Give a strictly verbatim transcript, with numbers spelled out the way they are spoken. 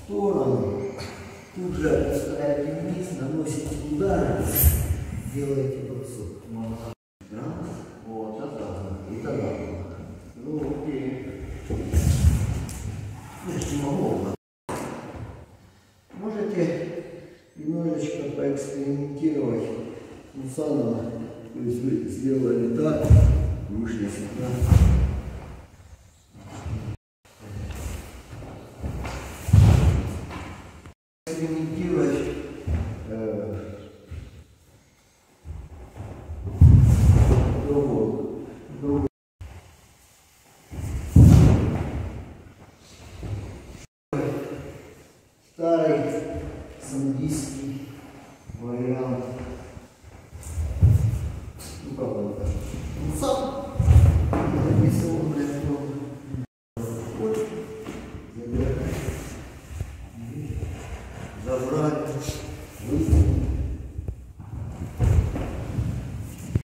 сторону. Тут же опускаете вниз, наносите удары, делаете бросок. Раз, вот, тогда, и тогда. Ну, окей. Не могу. Можете немножечко поэкспериментировать с Сусаном. То есть вы сделали так, вышли сюда. Экспериментировать э, другой, другой. Старый самбийский вариант. Ну как он так? Он сам нарисован для этого. Вот. Забрать. Забрать.